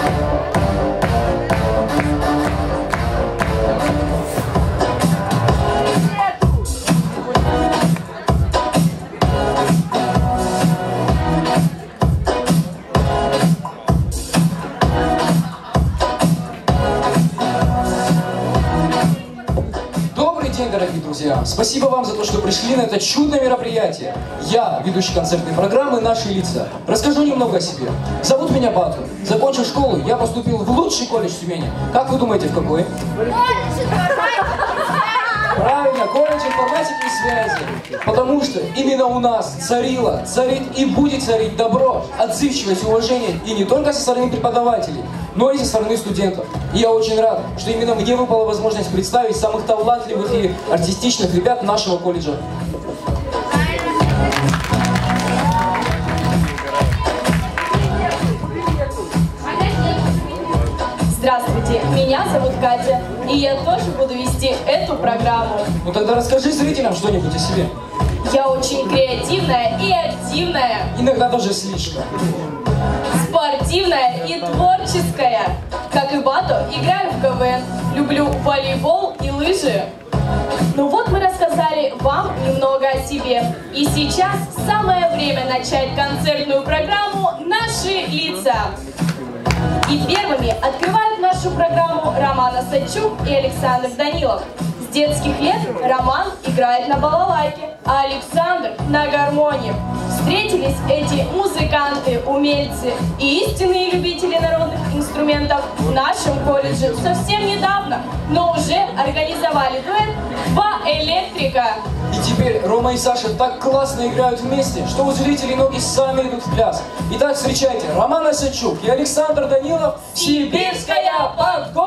Дорогие друзья, спасибо вам за то, что пришли на это чудное мероприятие. Я, ведущий концертной программы «Наши лица». Расскажу немного о себе. Зовут меня Бату. Закончив школу, я поступил в лучший колледж Тюмени. Как вы думаете, в какой? Правильно, колледж информатики и связи. Потому что именно у нас царило, царит и будет царить добро, отзывчивость, уважение. И не только со стороны преподавателей, но и со стороны студентов. И я очень рад, что именно мне выпала возможность представить самых талантливых и артистичных ребят нашего колледжа. Здравствуйте, меня зовут Катя, и я тоже буду вести эту программу. Ну тогда расскажи зрителям что-нибудь о себе. Я очень креативная и активная. Иногда даже слишком. Спортивная и творческая. Как и Бату, играю в КВН, люблю волейбол и лыжи. Ну вот мы рассказали вам немного о себе. И сейчас самое время начать концертную программу «Наши лица». И первыми открывают нашу программу Роман Осадчук и Александр Данилов. С детских лет Роман играет на балалайке, а Александр на гармонии. Встретились эти музыканты, умельцы и истинные любители народных инструментов в нашем колледже совсем недавно, но уже организовали дуэт «Два электрика». И теперь Рома и Саша так классно играют вместе, что у зрителей ноги сами идут в пляс. Итак, встречайте, Роман Осадчук и Александр Данилов, «Сибирская подготовка».